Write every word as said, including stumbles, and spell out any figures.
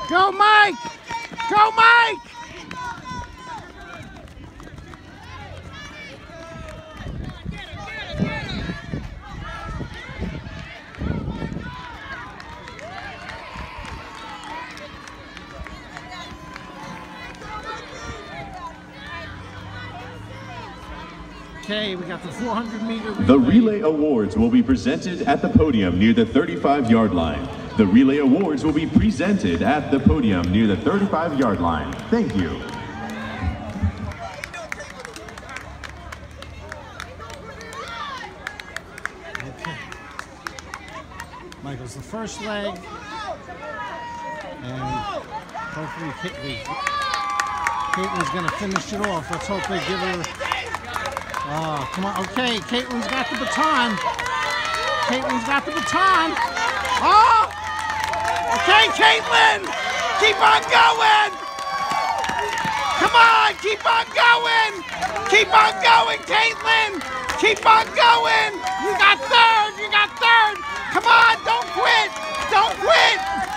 Go, Mike! Go, Mike! Okay, we got the four hundred meter relay. The relay awards will be presented at the podium near the thirty-five yard line. The relay awards will be presented at the podium near the thirty-five yard line. Thank you. Okay. Michael's the first leg. And hopefully Caitlin, Caitlin's going to finish it off. Let's hope they give her... Oh, come on. Okay, Caitlin's got the baton. Caitlin's got the baton. Oh! Okay, Caitlin! Keep on going! Come on, keep on going! Keep on going, Caitlin! Keep on going! You got third! You got third! Come on, don't quit! Don't quit!